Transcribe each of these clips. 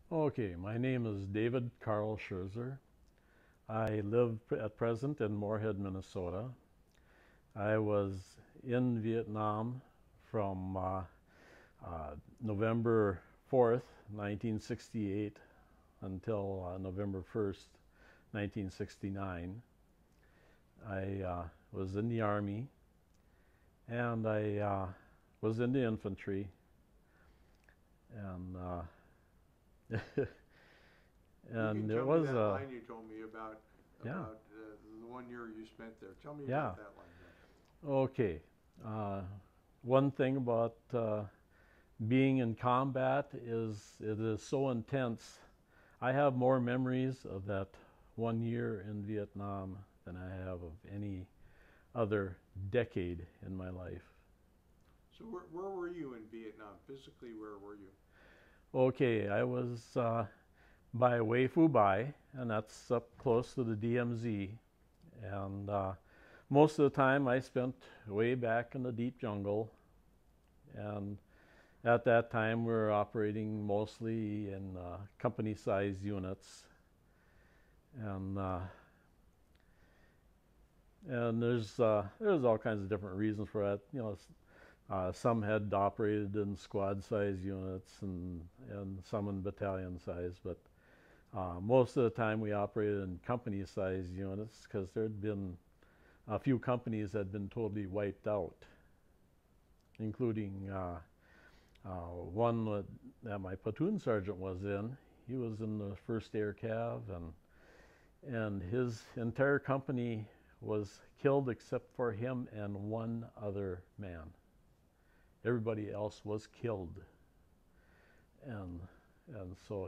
Okay, my name is David Carl Scherzer. I live at present in Moorhead, Minnesota. I was in Vietnam from November 4th, 1968 until November 1st, 1969. I was in the Army and I was in the infantry and You can and it tell me was that a line you told me about yeah, about the 1 year you spent there. Tell me yeah. about that line there. Okay. Uh, One thing about being in combat is it is so intense. I have more memories of that 1 year in Vietnam than I have of any other decade in my life. So where were you in Vietnam? Physically, where were you? Okay, I was by Way Phu Bai, and that's up close to the DMZ. And most of the time I spent way back in the deep jungle. And at that time, we were operating mostly in company-sized units, and uh, and there's all kinds of different reasons for that. Some had operated in squad-sized units, and some in battalion size, but most of the time we operated in company-sized units because there'd been a few companies that had been totally wiped out, including one that my platoon sergeant was in. He was in the first air cav, and his entire company was killed except for him and one other man. Everybody else was killed, and and so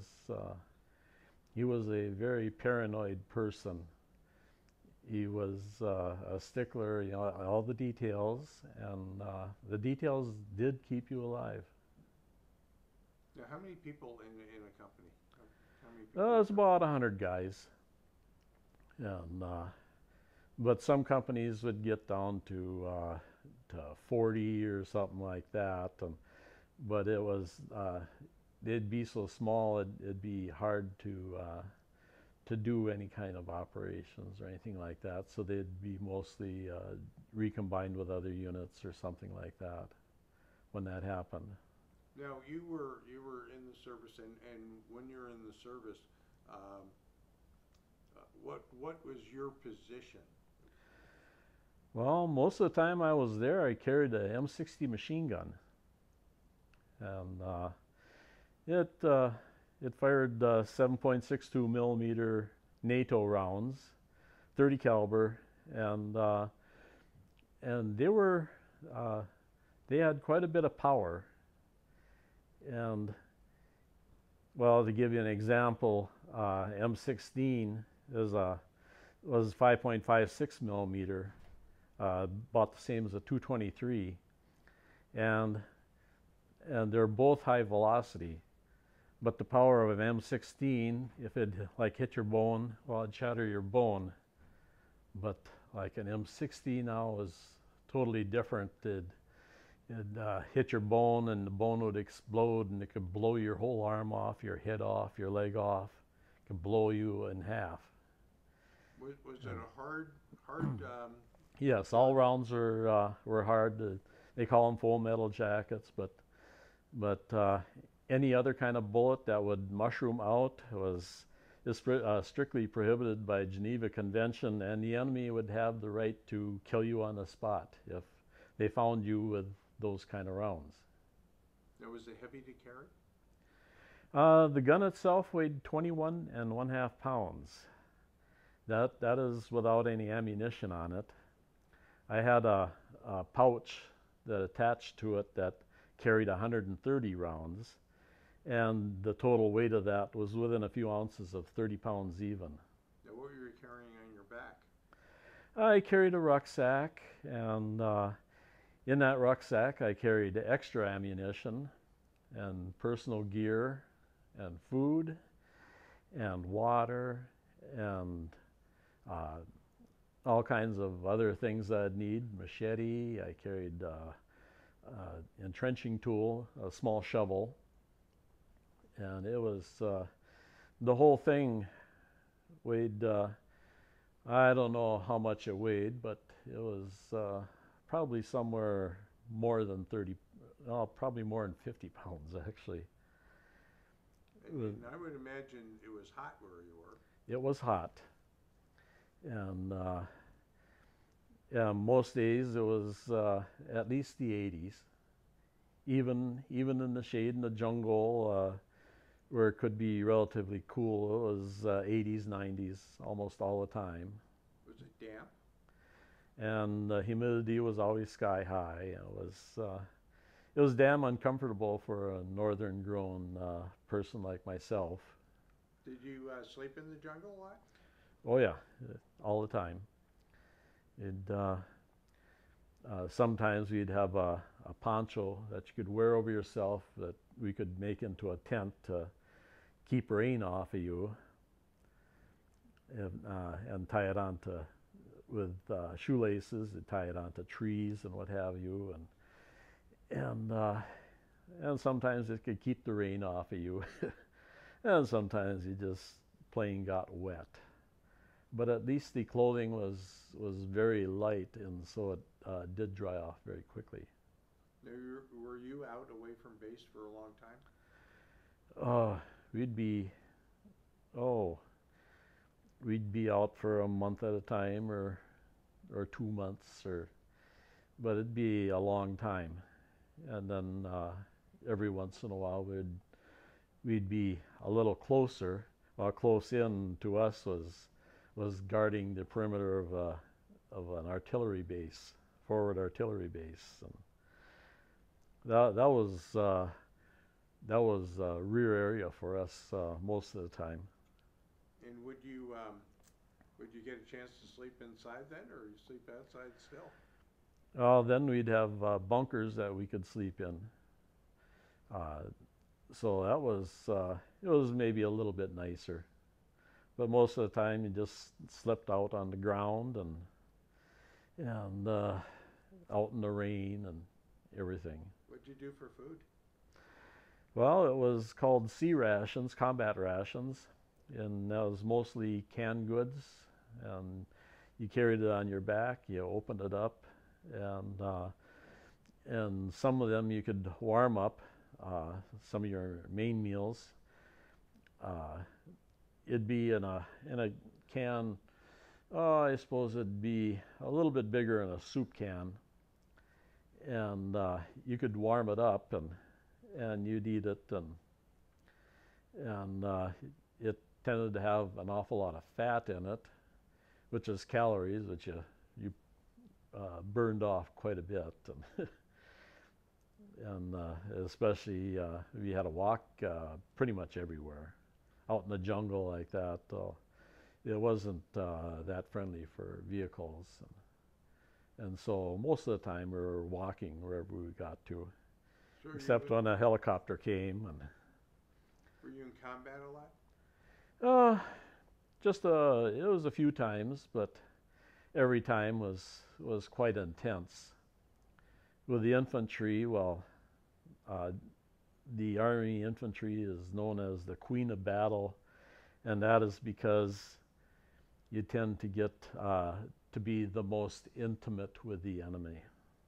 he was a very paranoid person. He was a stickler, all the details, and the details did keep you alive. Now, how many people in a company? How many people It's was that? about 100 guys, and but some companies would get down to 40 or something like that. But it was they'd be so small it'd be hard to do any kind of operations or anything like that. So they'd be mostly recombined with other units or something like that when that happened. Now you were in the service, and when you're in the service, um, what was your position? Well, most of the time I was there, I carried a M60 machine gun, and it it fired 7.62 millimeter NATO rounds, 30 caliber, and uh, and uh, they had quite a bit of power. And well, to give you an example, M16 is a was 5.56 millimeter, about the same as a 223, and and they're both high velocity. But the power of an M16, if it like hit your bone, well, it'd shatter your bone. But like an M60 now is totally different. It'd hit your bone, and the bone would explode, and it could blow your whole arm off, your head off, your leg off. It could blow you in half. Was it And a hard yes, all gun? rounds were hard. They call them full metal jackets, but any other kind of bullet that would mushroom out was is strictly prohibited by Geneva Convention, and the enemy would have the right to kill you on the spot if they found you with those kind of rounds. Now, was it heavy to carry? The gun itself weighed 21 and 1/2 pounds. That is without any ammunition on it. I had a pouch that attached to it that carried 130 rounds, and the total weight of that was within a few ounces of 30 pounds even. Now, what were you carrying on your back? I carried a rucksack, and in that rucksack I carried extra ammunition and personal gear and food and water and uh, all kinds of other things that I'd need. Machete. I carried entrenching tool, a small shovel, and it was the whole thing weighed. I don't know how much it weighed, but it was probably somewhere more than 30, probably more than 50 pounds actually. And I would imagine it was hot where you were. It was hot, and yeah, most days it was at least the 80s. Even in the shade in the jungle, where it could be relatively cool, it was 80s, 90s almost all the time. Was it damp? And the humidity was always sky high. It was damn uncomfortable for a northern grown person like myself. Did you sleep in the jungle a lot? Oh yeah, all the time. Sometimes we'd have a poncho that you could wear over yourself that we could make into a tent to keep rain off of you, and tie it onto with shoelaces, and tie it onto trees and what have you, and sometimes it could keep the rain off of you, and sometimes you just plain got wet. But at least the clothing was very light, and so it did dry off very quickly. Now, were you out away from base for a long time? We'd be we'd be out for a month at a time, or 2 months, but it'd be a long time. And then every once in a while we'd be a little closer. Well, close in to us was guarding the perimeter of an artillery base, forward artillery base, and that was a rear area for us most of the time. And would you get a chance to sleep inside then, or you sleep outside still? Then we'd have bunkers that we could sleep in. So that was it was maybe a little bit nicer, but most of the time you just slept out on the ground and out in the rain and everything. What'd you do for food? Well, it was called sea rations, combat rations, and that was mostly canned goods, and you carried it on your back, you opened it up, and some of them you could warm up, some of your main meals. It'd be in a can, I suppose it'd be a little bit bigger than a soup can, and you could warm it up, and you'd eat it, and it tended to have an awful lot of fat in it, which is calories, which you burned off quite a bit, and especially if you had to walk pretty much everywhere, out in the jungle like that. It wasn't that friendly for vehicles, and so most of the time we were walking wherever we got to. So Except when a helicopter came. And were you in combat a lot? It was a few times, but every time was quite intense. With the infantry, well, the Army Infantry is known as the Queen of Battle, and that is because you tend to get to be the most intimate with the enemy.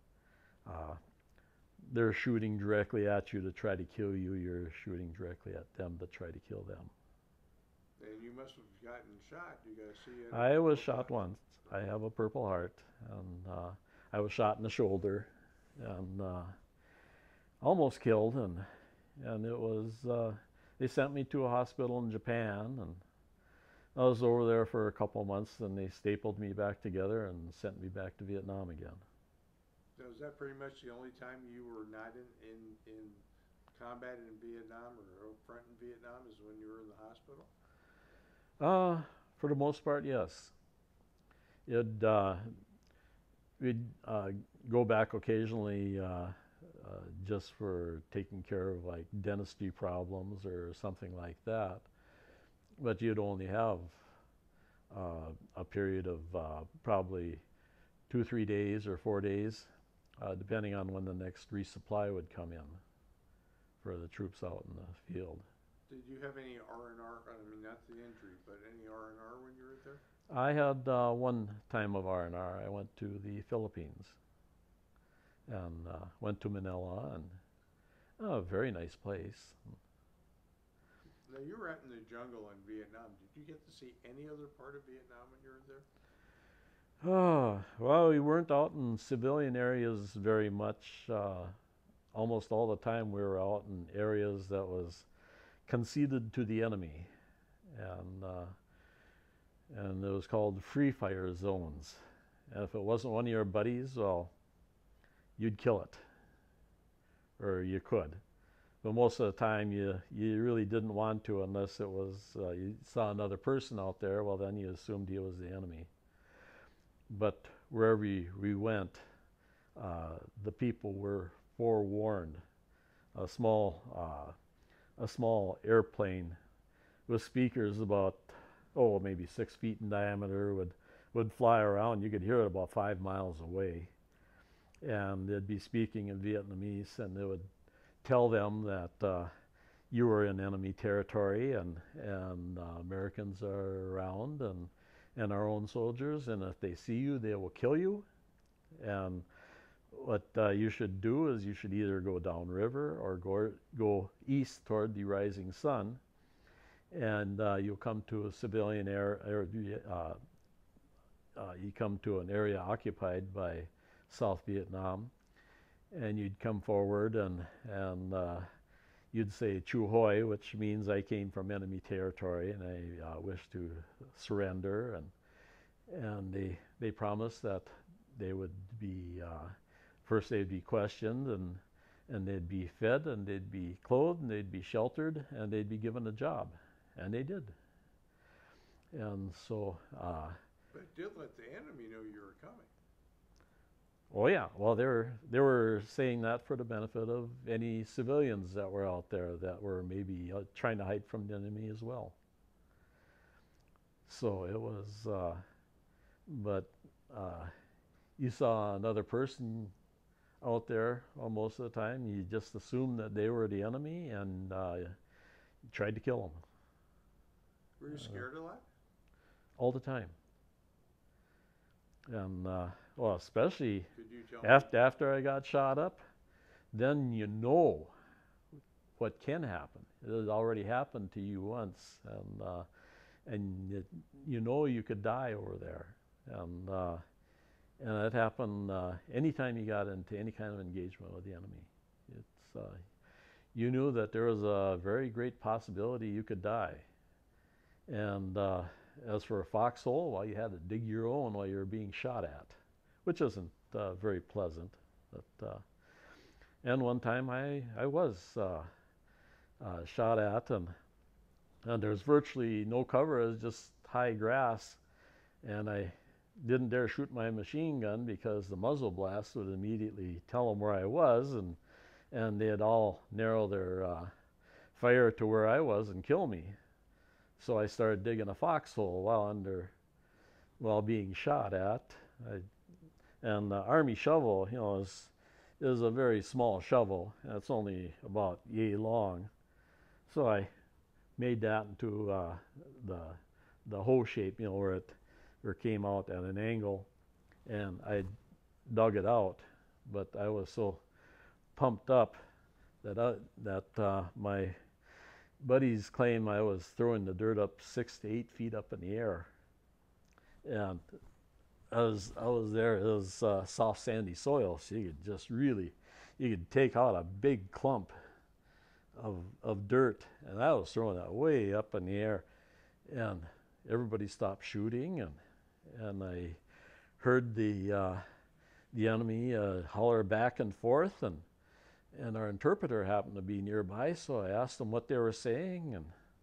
They're shooting directly at you to try to kill you. You're shooting directly at them to try to kill them. And you must have gotten shot. You got to see it. I was shot once. I have a Purple Heart, and I was shot in the shoulder, and almost killed. And it was they sent me to a hospital in Japan, and I was over there for a couple of months. Then they stapled me back together and sent me back to Vietnam again. So is that pretty much the only time you were not in combat in Vietnam or up front in Vietnam, is when you were in the hospital? For the most part, yes. We'd go back occasionally just for taking care of like dentistry problems or something like that. But you'd only have a period of probably 2-3 days or 4 days, depending on when the next resupply would come in for the troops out in the field. Did you have any R&R? I mean, not the injury, but any R&R when you were there? I had one time of R&R. I went to the Philippines and went to Manila, and a very nice place. Now, you were out in the jungle in Vietnam. Did you get to see any other part of Vietnam when you were there? Oh, well, we weren't out in civilian areas very much. Almost all the time we were out in areas that was conceded to the enemy, and it was called free fire zones. And if it wasn't one of your buddies, well, you'd kill it, or you could. But most of the time, you really didn't want to unless it was you saw another person out there. Well, then you assumed he was the enemy. But wherever we went, the people were forewarned. A small airplane with speakers about maybe 6 feet in diameter would fly around. You could hear it about 5 miles away, and they'd be speaking in Vietnamese, and they would tell them that you were in enemy territory, and Americans are around, and our own soldiers, and if they see you, they will kill you. And what you should do is you should either go downriver or go east toward the rising sun, and you'll come to a civilian area. You come to an area occupied by South Vietnam, and you'd come forward and you'd say "Chu Hoi," which means I came from enemy territory and I wish to surrender. And they promised that they would be first they'd be questioned, and they'd be fed, and they'd be clothed, and they'd be sheltered, and they'd be given a job, and they did. And so. But it did let the enemy know you were coming. Oh yeah, well they were saying that for the benefit of any civilians that were out there that were maybe trying to hide from the enemy as well. So it was, but you saw another person out there most of the time. You just assumed that they were the enemy, and you tried to kill them. Were you scared a lot? All the time. And well, especially Could after I got shot up, then you know what can happen. It has already happened to you once, and you know you could die over there, and it happened anytime you got into any kind of engagement with the enemy. It's you knew that there was a very great possibility you could die, and as for a foxhole, well, you had to dig your own while you were being shot at, which isn't very pleasant. But and one time I was shot at, and there's virtually no cover. It was just high grass, and I didn't dare shoot my machine gun because the muzzle blast would immediately tell them where I was, and they'd all narrow their fire to where I was and kill me. So I started digging a foxhole while being shot at. And the Army shovel, is a very small shovel. It's only about yay long. So I made that into the hoe shape, where it came out at an angle, and I dug it out. But I was so pumped up that my buddies claim I was throwing the dirt up 6 to 8 feet up in the air, and I was there. It was soft, sandy soil, so you could take out a big clump of dirt, and I was throwing that way up in the air, and everybody stopped shooting, and I heard the enemy holler back and forth, and our interpreter happened to be nearby, so I asked them what they were saying,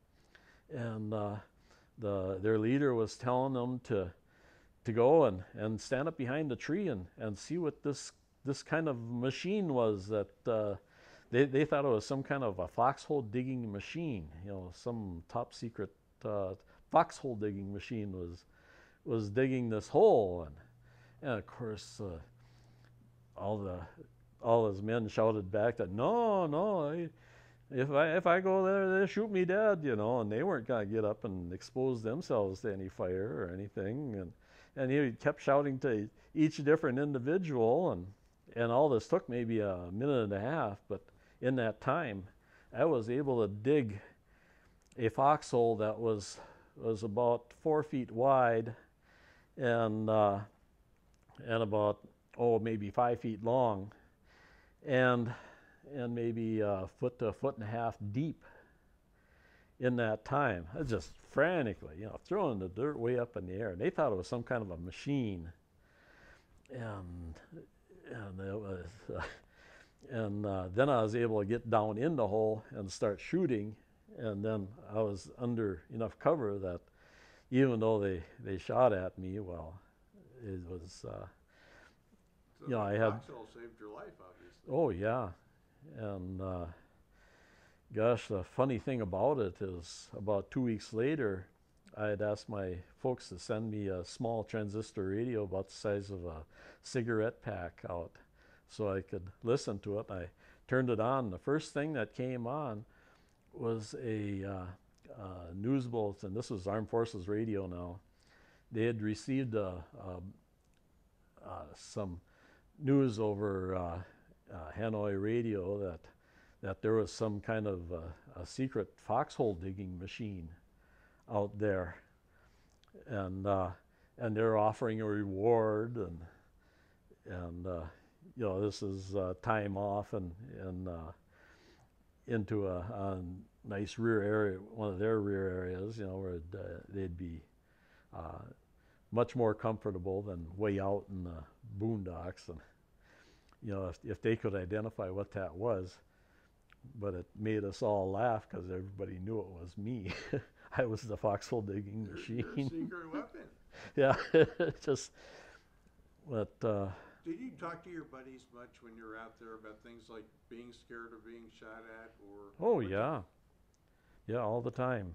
and their leader was telling them to go and stand up behind the tree and see what this kind of machine was that they thought it was some kind of a foxhole digging machine, some top secret foxhole digging machine was digging this hole, and of course all his men shouted back that no, If I go there, they shoot me dead, and they weren't gonna get up and expose themselves to any fire or anything, and he kept shouting to each different individual, and all this took maybe a minute and a half, but in that time, I was able to dig a foxhole that was about 4 feet wide and about maybe 5 feet long, and maybe a foot to a foot and a half deep in that time. I just frantically, throwing the dirt way up in the air. And they thought it was some kind of a machine, and it was, then I was able to get down in the hole and start shooting, and then I was under enough cover that even though they shot at me, well, it was, So I the had. foxhole saved your life, obviously. Oh yeah, and gosh, the funny thing about it is, about 2 weeks later, I had asked my folks to send me a small transistor radio about the size of a cigarette pack out, so I could listen to it. I turned it on. The first thing that came on was a news bulletin. This was Armed Forces Radio now. They had received some news over Hanoi radio that there was some kind of a secret foxhole digging machine out there, and they're offering a reward, and this is time off and into a nice rear area, one of their rear areas, where they'd be much more comfortable than way out in the boondocks, and if they could identify what that was. But it made us all laugh because everybody knew it was me. I was the foxhole digging machine. Your secret weapon. Yeah, just, but Did you talk to your buddies much when you were out there about things like being scared of being shot at, or? oh yeah, all the time,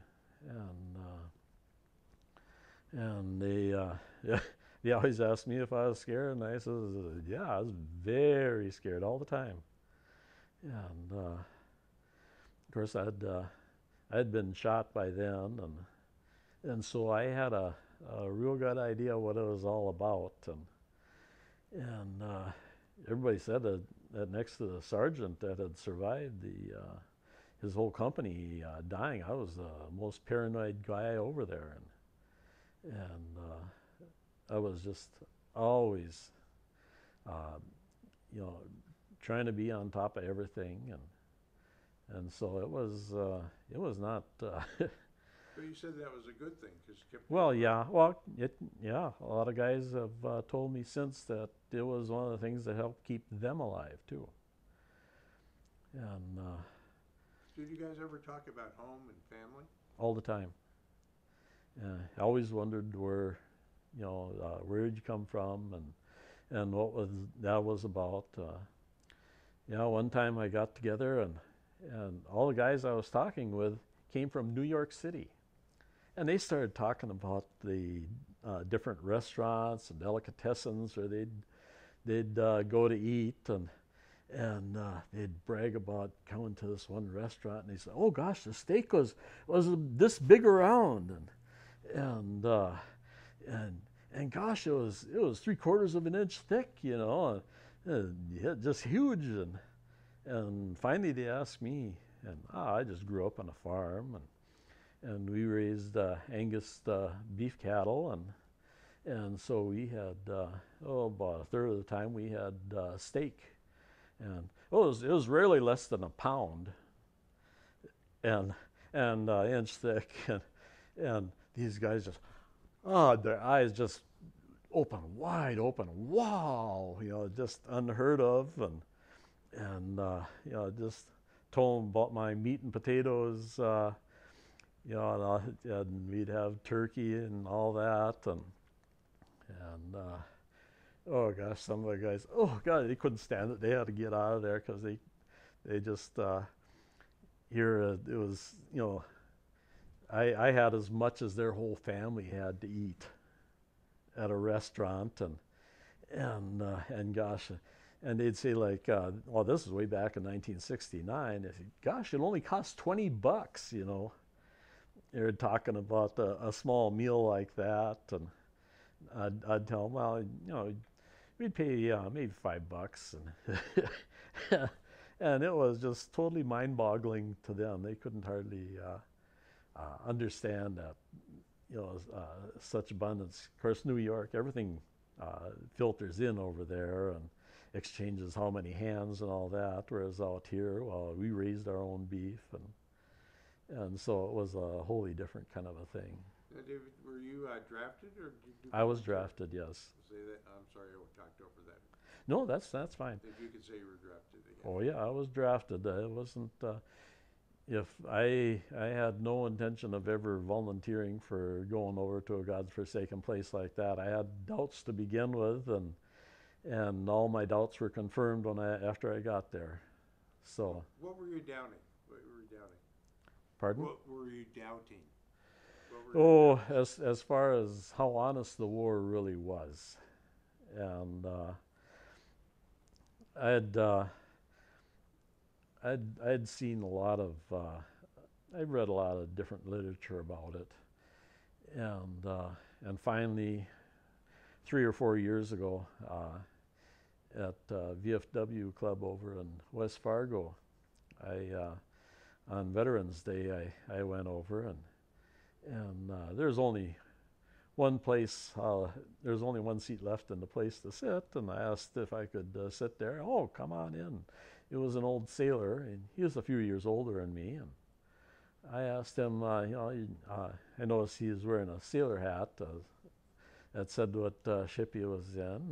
and they always asked me if I was scared, and I said, yeah, I was very scared all the time, and of course I'd been shot by then, and so I had a real good idea what it was all about, and everybody said that next to the sergeant that had survived his whole company dying, I was the most paranoid guy over there, and I was just always trying to be on top of everything, and so it was not. But you said that was a good thing because you kept. Well, yeah. A lot of guys have told me since that it was one of the things that helped keep them alive too. And Did you guys ever talk about home and family? all the time. I always wondered where'd you come from, and what that was about. One time I got together, and all the guys I was talking with came from New York City. And they started talking about the different restaurants and delicatessens where they'd go to eat, and they'd brag about coming to this one restaurant, and they said, "Oh gosh, the steak was this big around, and gosh, it was 3/4 of an inch thick, and just huge." And finally they asked me, and I just grew up on a farm, and we raised Angus beef cattle, and so we had about a third of the time we had steak, and it was rarely less than a pound, and inch thick, and these guys just their eyes just wide open, wow, just unheard of, and just told them about my meat and potatoes. And we'd have turkey and all that, and oh gosh, some of the guys, oh god, they couldn't stand it. They had to get out of there because they just it was I had as much as their whole family had to eat at a restaurant, and gosh, and they'd say like, well, this is way back in 1969. They said, gosh, it only costs $20, you know. They're talking about a small meal like that, and I'd tell them, well, you know, we'd pay maybe $5, and and it was just totally mind-boggling to them. They couldn't hardly understand that, you know, such abundance. Of course, New York, everything filters in over there and exchanges how many hands and all that, whereas out here, well, we raised our own beef, and so it was a wholly different kind of a thing. Now, David, were you drafted or did you? I was drafted, yes. Say that. I'm sorry, I talked over that. No, that's fine. If you could say you were drafted again. Oh yeah, I was drafted. It wasn't. If I had no intention of ever volunteering for going over to a godforsaken place like that. I had doubts to begin with, and all my doubts were confirmed after I got there. So. What were you doubting? What were you doubting? Pardon? What were you doubting? Oh, as far as how honest the war really was, and I'd seen a lot of, I'd read a lot of different literature about it, and finally, 3 or 4 years ago, at VFW Club over in West Fargo, on Veterans Day, I went over, and there's only one place, there's only one seat left in the place to sit, and I asked if I could sit there. Oh, come on in. It was an old sailor, and he was a few years older than me, and I asked him, you know, I noticed he was wearing a sailor hat that said what ship he was in,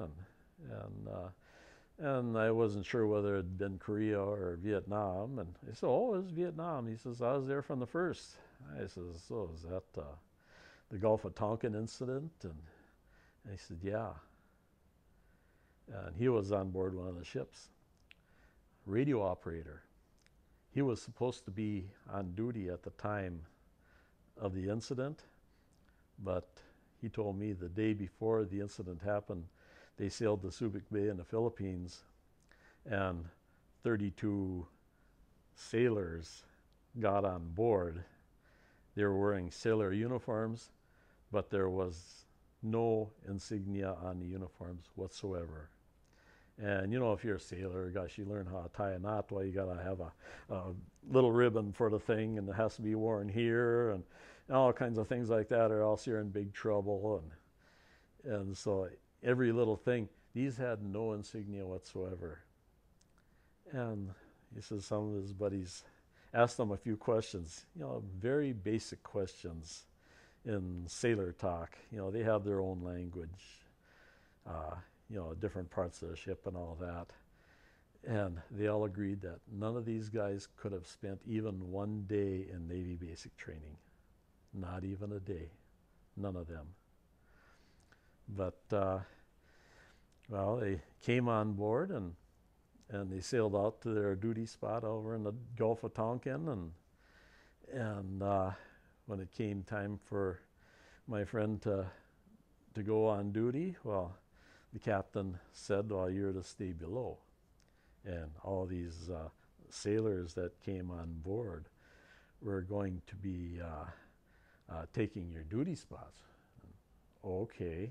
and I wasn't sure whether it had been Korea or Vietnam, and I said, oh, it was Vietnam. He says, I was there from the first. I says, so is that the Gulf of Tonkin incident? And he said, yeah. And he was on board one of the ships. Radio operator. He was supposed to be on duty at the time of the incident, but he told me the day before the incident happened, they sailed to Subic Bay in the Philippines, and 32 sailors got on board. They were wearing sailor uniforms, but there was no insignia on the uniforms whatsoever. And you know, if you're a sailor, gosh, you learn how to tie a knot. Well, you gotta have a little ribbon for the thing, and it has to be worn here, and all kinds of things like that, or else you're in big trouble. And so every little thing, these had no insignia whatsoever. And he says some of his buddies asked him a few questions, you know, very basic questions in sailor talk. You know, they have their own language, you know, different parts of the ship and all that. And they all agreed that none of these guys could have spent even one day in Navy basic training. Not even a day. None of them. But, well, they came on board, and they sailed out to their duty spot over in the Gulf of Tonkin, and when it came time for my friend to go on duty, well, the captain said, well, you're to stay below. And all these sailors that came on board were going to be taking your duty spots. Okay.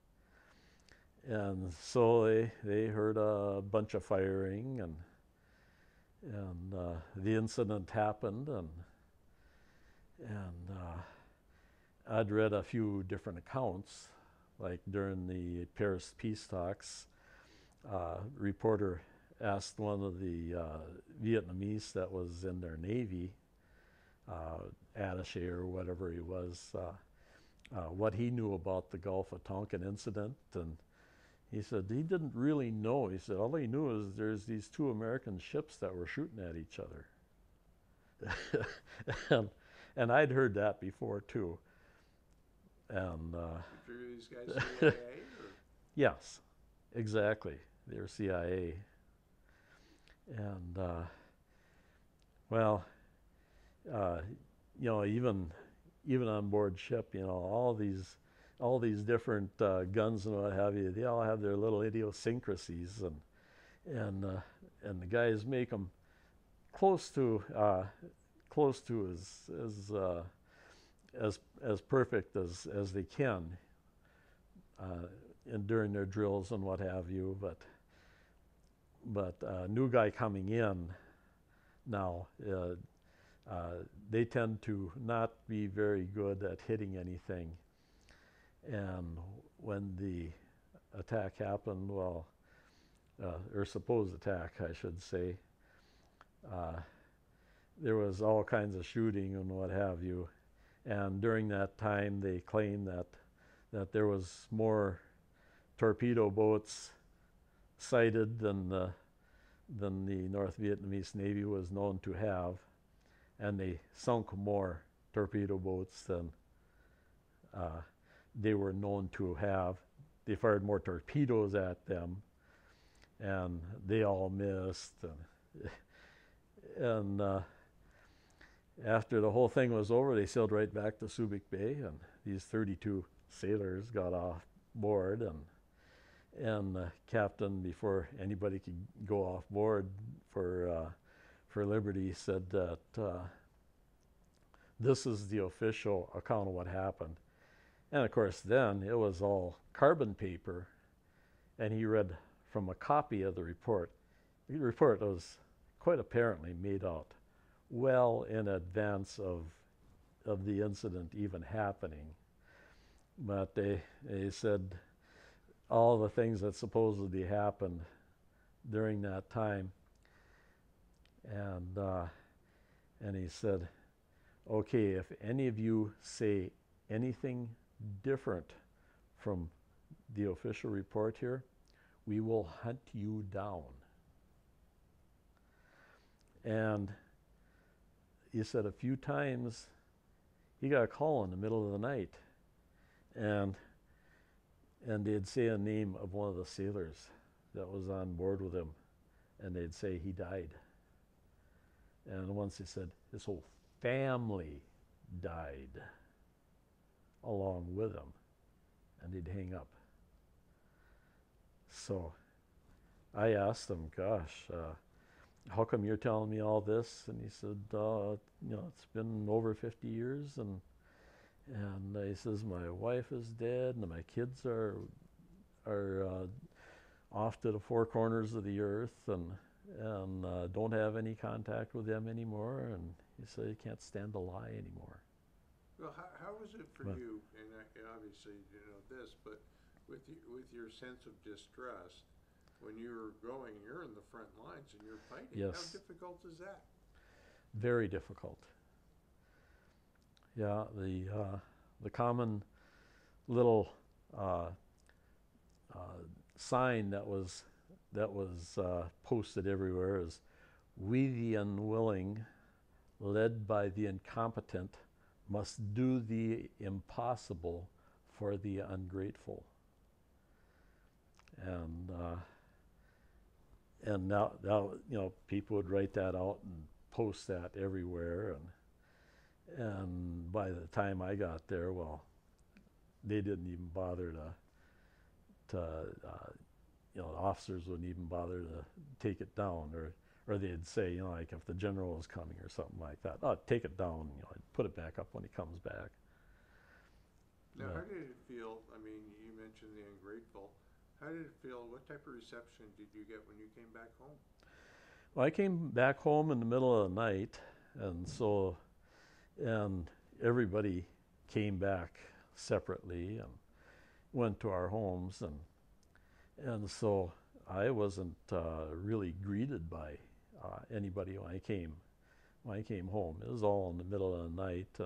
And so they heard a bunch of firing, and the incident happened, and I'd read a few different accounts, like during the Paris peace talks. Reporter asked one of the Vietnamese that was in their Navy, attaché or whatever he was, what he knew about the Gulf of Tonkin incident, and he said he didn't really know. He said all he knew is there's these 2 American ships that were shooting at each other. and I'd heard that before too. And these guys CIA? Or? Yes, exactly. They were CIA. And well, you know, even on board ship, you know, all these different guns and what have you, they all have their little idiosyncrasies, and the guys make them close to as perfect as they can during their drills and what have you. But new guy coming in now, they tend to not be very good at hitting anything. And when the attack happened, well, or supposed attack, I should say, there was all kinds of shooting and what have you. And during that time, they claimed that there was more torpedo boats sighted than the North Vietnamese Navy was known to have, and they sunk more torpedo boats than they were known to have. They fired more torpedoes at them, and they all missed. And after the whole thing was over, they sailed right back to Subic Bay, and these 32 sailors got off board, and the captain, before anybody could go off board for Liberty, said that this is the official account of what happened. And of course then it was all carbon paper, and he read from a copy of the report. The report was quite apparently made out well in advance of the incident even happening. But they said all the things that supposedly happened during that time. And he said, okay, if any of you say anything different from the official report here, we will hunt you down. And he said a few times he got a call in the middle of the night, and they'd say a name of one of the sailors that was on board with him, and they'd say he died. And once he said his whole family died along with him, and he'd hang up. So I asked him, gosh, how come you're telling me all this? And he said, it's been over 50 years, and he says, my wife is dead, and my kids are off to the four corners of the earth, and don't have any contact with them anymore. And he said he can't stand to lie anymore. Well, how was it for you? And obviously you know this, but with your sense of distrust when you're you're in the front lines and you're fighting. Yes. How difficult is that? Very difficult. Yeah, the common little sign that was posted everywhere is, "We the unwilling, led by the incompetent, must do the impossible for the ungrateful." And now people would write that out and post that everywhere, and by the time I got there, well, they didn't even bother the officers wouldn't even bother to take it down, or they'd say, like if the general was coming or something like that, "Oh, take it down, put it back up when he comes back." Now, how did it feel? I mean, you mentioned the ungrateful. How did it feel? What type of reception did you get when you came back home? Well, I came back home in the middle of the night, and everybody came back separately and went to our homes, and so I wasn't really greeted by anybody when I came home. It was all in the middle of the night,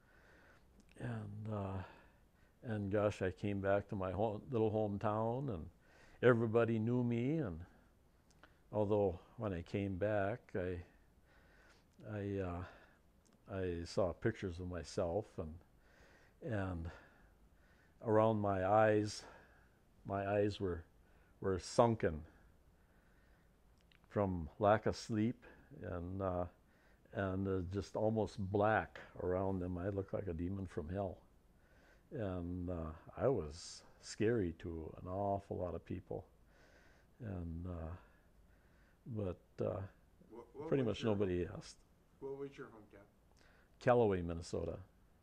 and gosh, I came back to my little hometown, and everybody knew me. And although when I came back, I saw pictures of myself, and around my eyes were sunken from lack of sleep, and just almost black around them. I looked like a demon from hell, and I was scary to an awful lot of people, and but What pretty was much your nobody asked. what was your hometown? Callaway, Minnesota.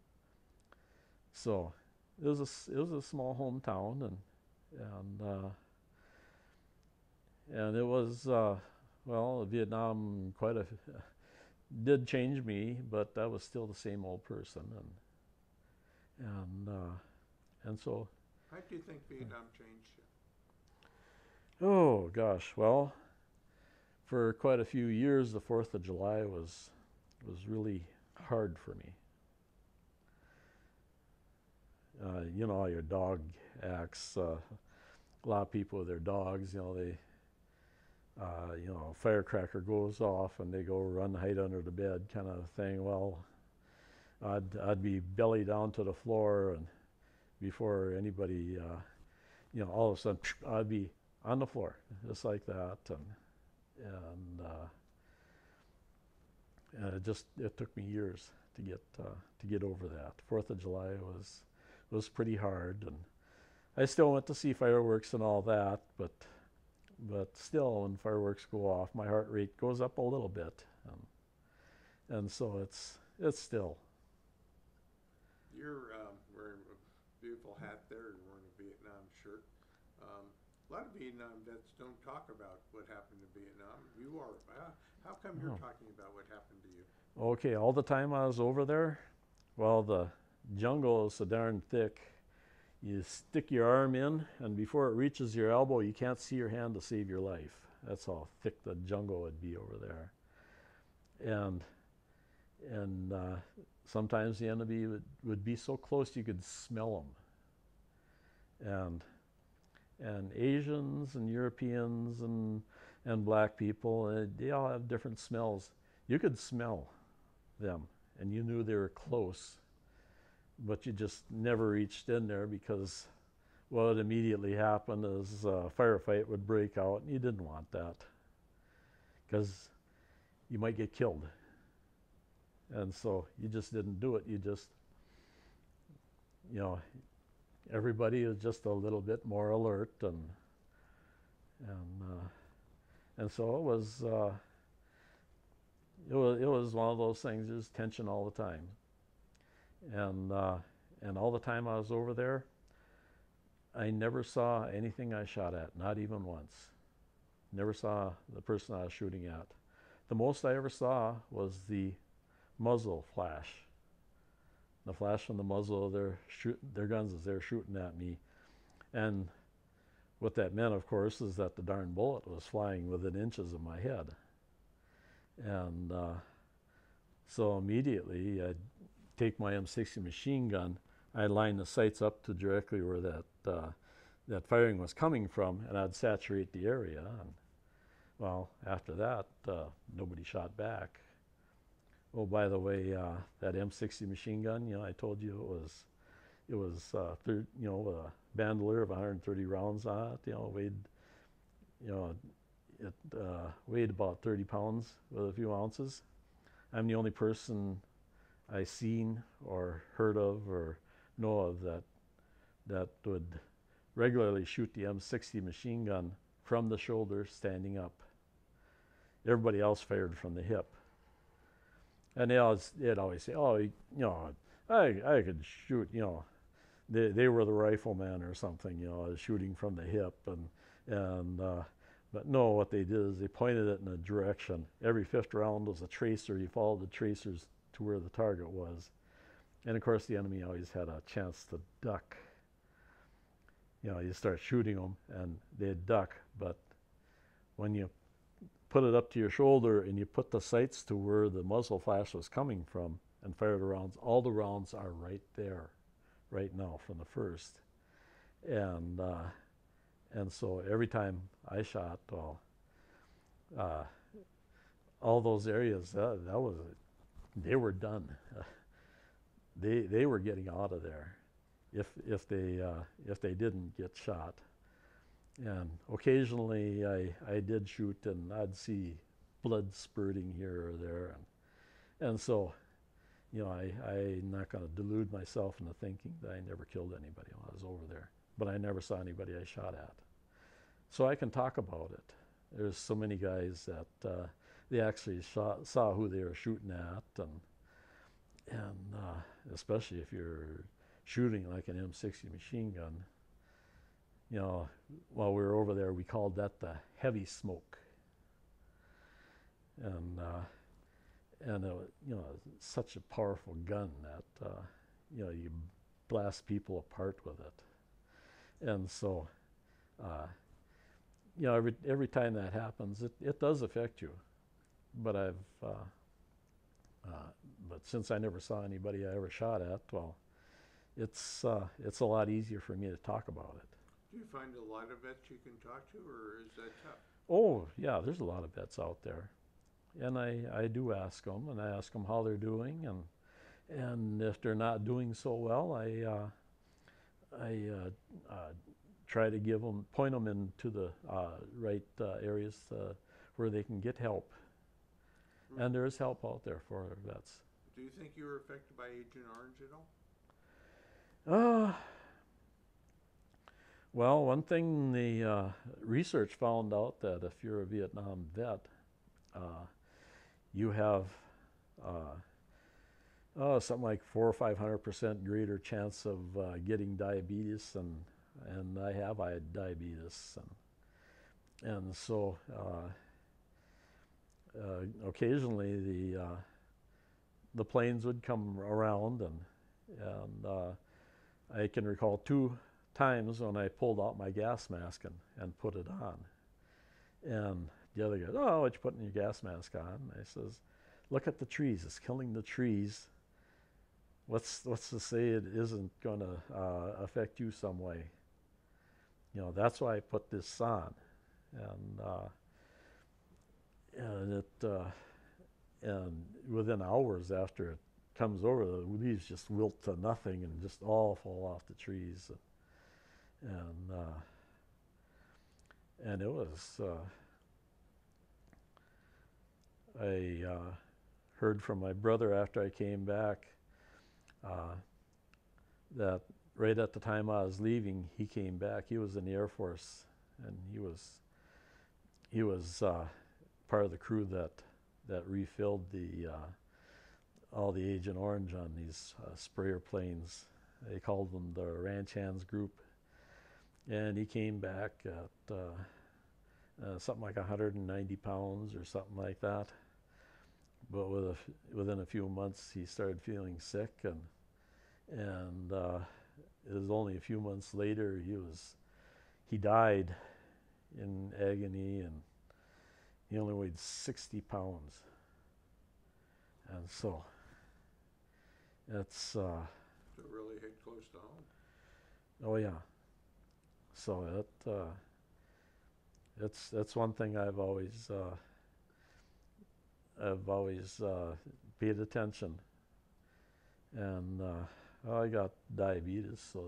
So it was a small hometown, and it was well, Vietnam did change me, but I was still the same old person, and so How do you think Vietnam changed you? oh gosh, well, for quite a few years, the 4th of July was really hard for me. You know, your dog acts. A lot of people with their dogs, you know, they, you know, a firecracker goes off and they go run, hide under the bed, kind of thing. Well, I'd be belly down to the floor, and before anybody, you know, all of a sudden, I'd be on the floor, just like that, and it took me years to get over that. 4th of July was pretty hard, and I still went to see fireworks and all that, but still, when fireworks go off, my heart rate goes up a little bit, and so it's still. You're wearing a beautiful hat there. You're wearing a Vietnam shirt. A lot of Vietnam vets don't talk about what happened to Vietnam. You are. How come you're talking about what happened to you? Okay, all the time I was over there, well, the jungle is so darn thick. You stick your arm in, and before it reaches your elbow, you can't see your hand to save your life. That's how thick the jungle would be over there. And sometimes the enemy would be so close you could smell them. And Asians and Europeans and black people, they all have different smells. You could smell them, and you knew they were close, but you just never reached in there, because what would immediately happen is a firefight would break out, and you didn't want that, because you might get killed. And so you just didn't do it. You just, you know, everybody is just a little bit more alert, and so it was one of those things, just tension all the time. And all the time I was over there, I never saw anything I shot at, not even once. Never saw the person I was shooting at. The most I ever saw was the muzzle flash. The flash from the muzzle of their guns as they're shooting at me. And what that meant, of course, is that the darn bullet was flying within inches of my head. And so immediately I'd take my M60 machine gun, I'd line the sights up to directly where that firing was coming from, and I'd saturate the area. And well, after that, nobody shot back. Oh, by the way, that M60 machine gun, you know, I told you it was you know, a bandolier of 130 rounds on it. You know, it weighed about 30 pounds with a few ounces. I'm the only person I seen or heard of or know of that would regularly shoot the M60 machine gun from the shoulder standing up. Everybody else fired from the hip. And they'd always say, oh, you know, I could shoot, you know, they were the rifleman or something, you know, shooting from the hip. But no, what they did is they pointed it in a direction. Every fifth round was a tracer. You followed the tracers to where the target was. And of course, the enemy always had a chance to duck. You know, you start shooting them and they'd duck. But when you put it up to your shoulder and you put the sights to where the muzzle flash was coming from and fired the rounds, all the rounds are right there, right now from the first. And so every time I shot, well, all those areas, they were done. They were getting out of there if they didn't get shot. And occasionally I did shoot, and I'd see blood spurting here or there, and so, you know, I'm not going to delude myself into thinking that I never killed anybody while I was over there. But I never saw anybody I shot at. So I can talk about it, there's so many guys that they actually saw who they were shooting at, and especially if you're shooting like an M60 machine gun. You know, while we were over there, we called that the heavy smoke, and it was, you know, such a powerful gun that you know, you blast people apart with it. And so you know, every time that happens, it does affect you. But but since I never saw anybody I ever shot at, well, it's a lot easier for me to talk about it. Do you find a lot of vets you can talk to, or is that tough? Oh yeah, there's a lot of vets out there, and I do ask them, and I ask them how they're doing, and if they're not doing so well, I try to point them into the right areas where they can get help. And there is help out there for vets. Do you think you were affected by Agent Orange at all? Well, one thing the research found out that if you're a Vietnam vet, you have something like 400 or 500% greater chance of getting diabetes, and I had diabetes, and so occasionally the planes would come around, and I can recall 2 times when I pulled out my gas mask and put it on, and the other guy, oh, what you putting your gas mask on? And I says, look at the trees, it's killing the trees. What's to say it isn't going to affect you some way? You know, that's why I put this on, and within hours after it comes over, the leaves just wilt to nothing and just all fall off the trees, and it was. I heard from my brother after I came back that right at the time I was leaving, he came back. He was in the Air Force, and he was part of the crew that refilled all the Agent Orange on these sprayer planes. They called them the Ranch Hands Group, and he came back at something like 190 pounds or something like that. But within a few months, he started feeling sick, and it was only a few months later he died in agony, and he only weighed 60 pounds. And so it's So it really hit close to home. oh yeah. So that's one thing I've always paid attention, and I got diabetes, so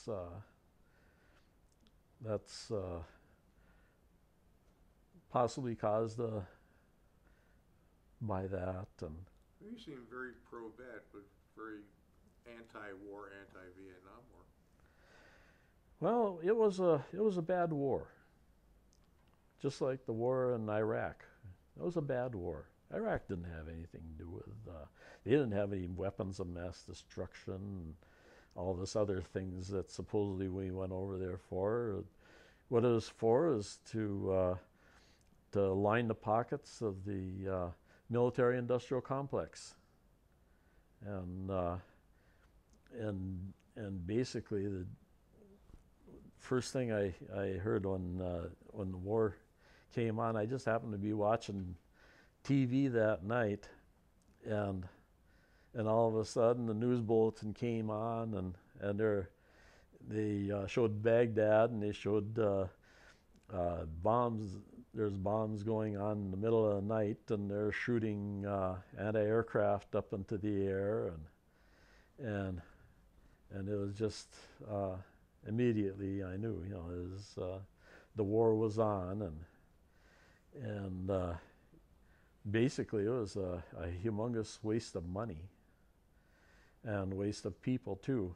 that's possibly caused by that. And You seem very pro-vet, but very anti-war, anti-Vietnam War. well, it was a bad war, just like the war in Iraq. It was a bad war. Iraq didn't have anything to do with. They didn't have any weapons of mass destruction, and all this other things that supposedly we went over there for. What it was for is to line the pockets of the military-industrial complex, and basically the first thing I heard when the war came on, I just happened to be watching TV that night, and all of a sudden the news bulletin came on, and they showed Baghdad, and they showed bombs. There's bombs going on in the middle of the night, and they're shooting anti-aircraft up into the air, and it was just immediately I knew, you know, it was, the war was on, and basically it was a humongous waste of money and waste of people too.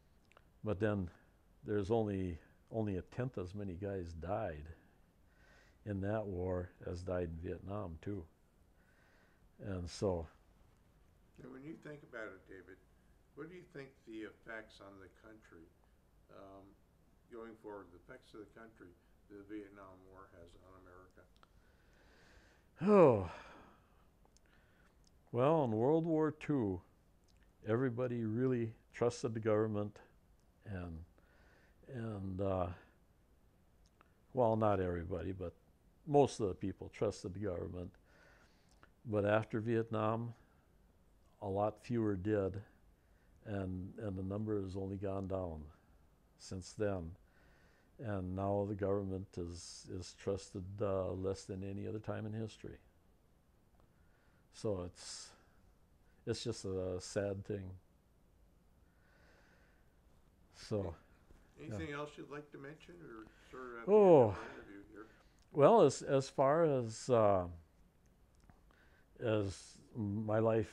But then there's only a tenth as many guys died in that war as died in Vietnam too. And so, And when you think about it, David, what do you think the effects on the country, um, going forward, the effects of the country the Vietnam War has on America? oh, well, in World War II, everybody really trusted the government, and well, not everybody, but most of the people trusted the government. But after Vietnam, a lot fewer did, and the number has only gone down since then. And now the government is trusted less than any other time in history. So it's just a sad thing. So. Anything else you'd like to mention, or sort of at the end Oh, of our interview here? well, as far as my life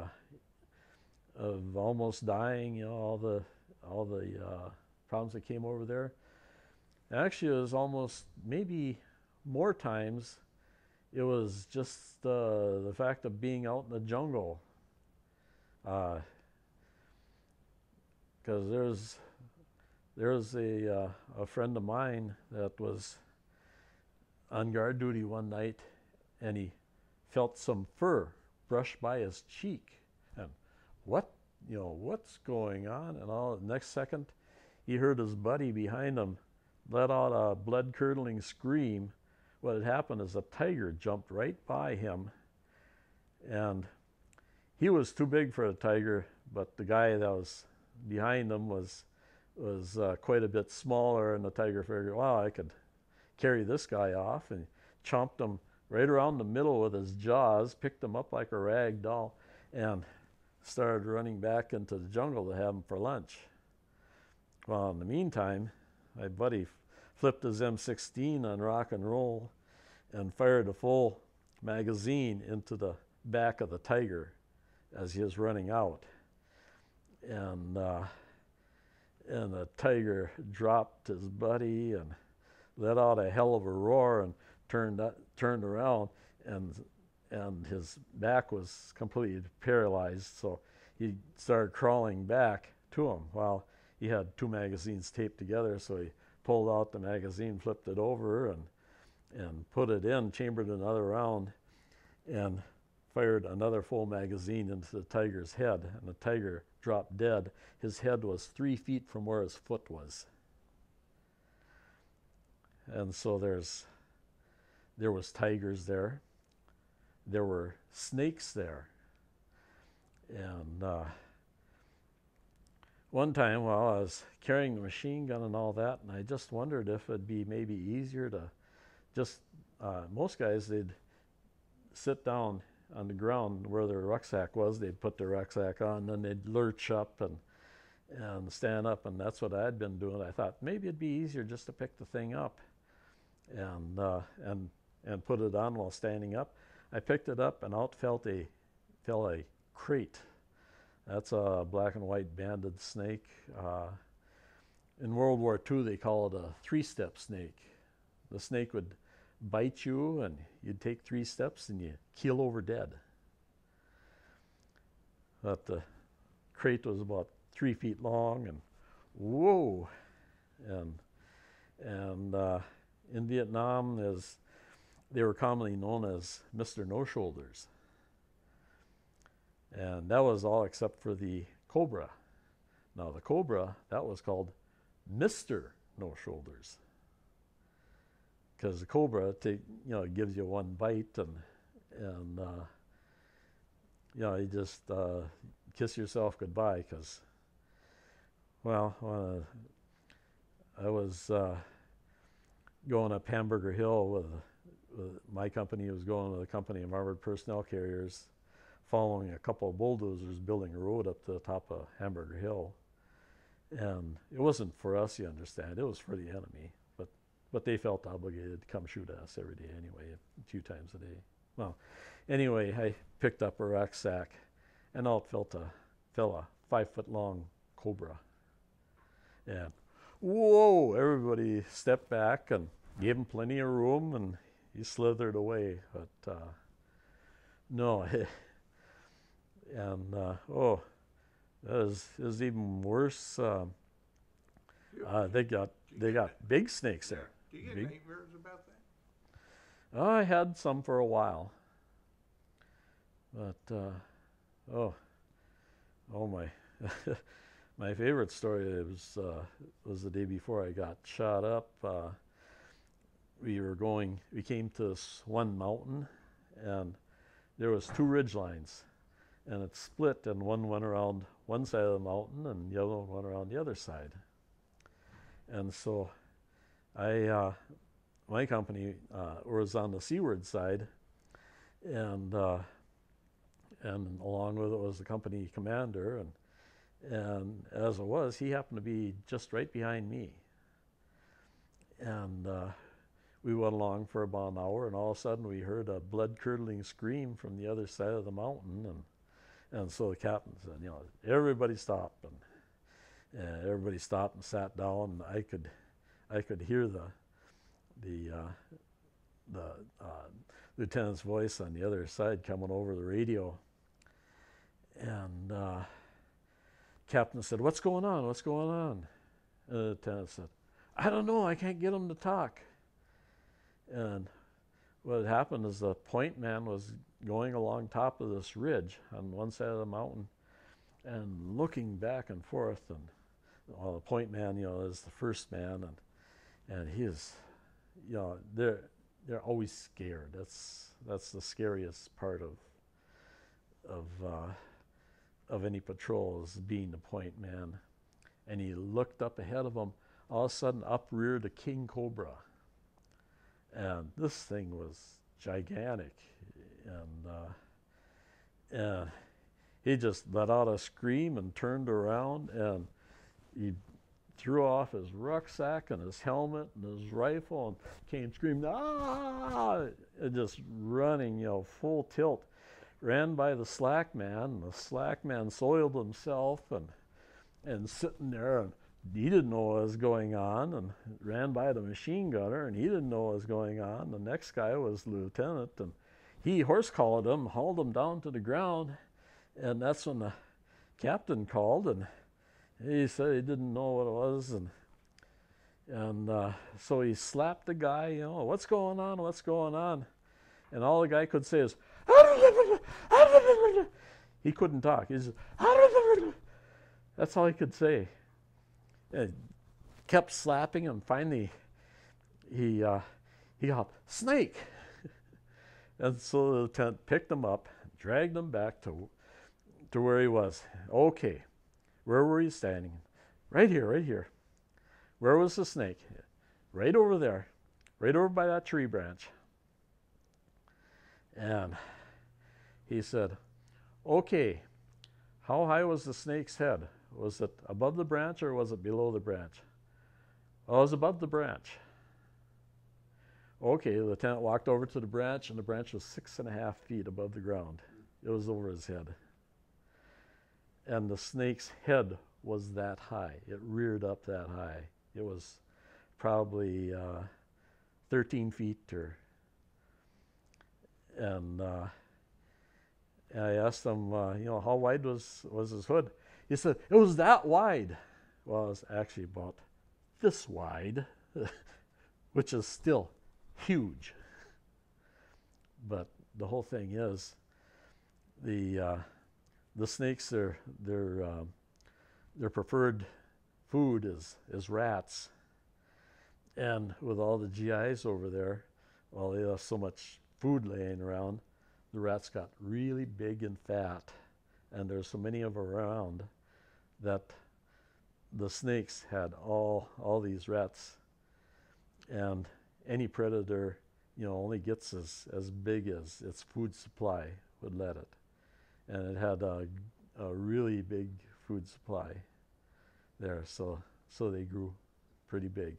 of almost dying, all the problems that came over there. Actually, it was almost maybe more times. It was just the fact of being out in the jungle, because there's a friend of mine that was on guard duty one night, and he felt some fur brush by his cheek, and what's going on? And all the next second, he heard his buddy behind him let out a blood-curdling scream. What had happened is a tiger jumped right by him, and he was too big for a tiger, but the guy that was behind him was quite a bit smaller, and the tiger figured, wow, I could carry this guy off, and chomped him right around the middle with his jaws, picked him up like a rag doll, and started running back into the jungle to have him for lunch. Well, in the meantime, my buddy flipped his M16 on rock and roll and fired a full magazine into the back of the tiger as he was running out. And the tiger dropped his buddy and let out a hell of a roar and turned around, and his back was completely paralyzed, so he started crawling back to him. Well, he had two magazines taped together, so he pulled out the magazine, flipped it over, and put it in, chambered another round, and fired another full magazine into the tiger's head, and the tiger dropped dead. His head was 3 feet from where his foot was. And so there was tigers there. There were snakes there. And one time, while I was carrying the machine gun and all that, and I just wondered if it'd be maybe easier to just, most guys, they'd sit down on the ground where their rucksack was. They'd put their rucksack on, then they'd lurch up and stand up, and that's what I'd been doing. I thought maybe it'd be easier just to pick the thing up and put it on while standing up. I picked it up, and out fell a crate. That's a black and white banded snake. In World War II, they call it a three-step snake. The snake would bite you, and you'd take 3 steps, and you keel over dead. But the crate was about 3 feet long, and whoa! And in Vietnam, they were commonly known as Mr. No Shoulders. And that was all except for the Cobra. Now the Cobra, that was called Mr. No Shoulders, because the Cobra gives you one bite, and you just kiss yourself goodbye. Because, well, I was going up Hamburger Hill with my company. Was going with a company of armored personnel carriers, following a couple of bulldozers building a road up to the top of Hamburger Hill. And it wasn't for us, you understand. It was for the enemy. But they felt obligated to come shoot at us every day anyway, a few times a day. Well, anyway, I picked up a rucksack, and out fell a 5-foot-long cobra. And whoa, everybody stepped back and gave him plenty of room, and he slithered away. But no, and oh, it was even worse. They got big snakes there. Do you get Big. nightmares about that? I had some for a while, but oh my, my favorite story was the day before I got shot up. We came to this one mountain, and there was two ridge lines, and it split, and one went around one side of the mountain, and the other one went around the other side. And so my company was on the seaward side, and along with it was the company commander, and as it was, he happened to be just right behind me. And we went along for about an hour, and all of a sudden we heard a blood-curdling scream from the other side of the mountain, and so the captain said, everybody stop, and everybody stopped and sat down, and I could hear the lieutenant's voice on the other side coming over the radio. And captain said, "What's going on? What's going on?" And the lieutenant said, "I don't know. I can't get them to talk." And what had happened is the point man was going along top of this ridge on one side of the mountain and looking back and forth. And the point man, is the first man, and he is, they're always scared. That's the scariest part of any patrol, is being the point man. And he looked up ahead of him. All of a sudden, up reared a king cobra, and this thing was gigantic. And he just let out a scream and turned around, and he threw off his rucksack and his helmet and his rifle and came screaming, "Ah!" and just running, full tilt. Ran by the slack man, and the slack man soiled himself and sitting there, and he didn't know what was going on, and ran by the machine gunner, and he didn't know what was going on. The next guy was the lieutenant, and he horse-collared him, hauled him down to the ground, and that's when the captain called, and he said he didn't know what it was, and so he slapped the guy, "What's going on, what's going on?" And all the guy could say is, he couldn't talk. He said, that's all he could say. And kept slapping him. Finally, he yelled, "Snake!" And so the lieutenant picked him up, dragged him back to where he was. "Okay, where were you standing?" "Right here, right here." "Where was the snake?" "Right over there, right over by that tree branch." And he said, "Okay, how high was the snake's head? Was it above the branch or was it below the branch?" "Oh, it was above the branch." Okay, the lieutenant walked over to the branch, and the branch was 6.5 feet above the ground. It was over his head. And the snake's head was that high. It reared up that high. It was probably 13 feet and I asked him, how wide was his hood? He said, "It was that wide." Well, it was actually about this wide, which is still huge. But the whole thing is, the snakes, their preferred food is rats. And with all the GIs over there, well, they have so much food laying around, the rats got really big and fat, and there's so many of them around that the snakes had all these rats, and any predator, only gets as big as its food supply would let it, and it had a really big food supply there, so they grew pretty big.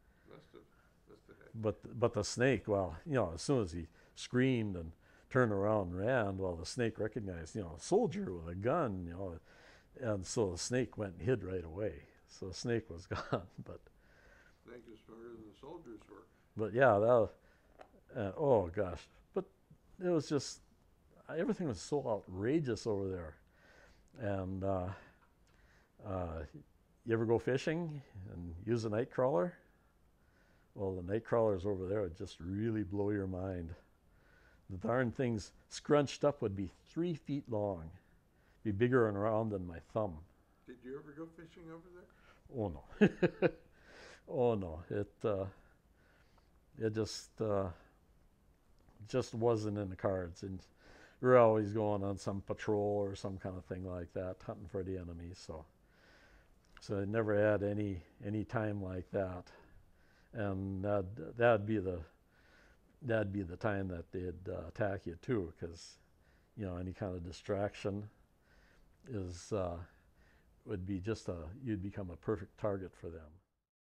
But the snake, well, as soon as he screamed and turned around and ran, well, the snake recognized, a soldier with a gun, and so the snake went and hid right away. So the snake was gone, but snake is smarter than the soldiers were. But yeah, Oh gosh, but it was just everything was so outrageous over there. And you ever go fishing and use a night crawler? Well, the night crawlers over there would just really blow your mind. The darn things scrunched up would be 3 feet long, be bigger and round than my thumb. Did you ever go fishing over there? Oh no, oh no, it just wasn't in the cards, and we're always going on some patrol or some kind of thing like that, hunting for the enemy. So I never had any time like that, and that'd be the time that they'd attack you too, because any kind of distraction is would be just you'd become a perfect target for them.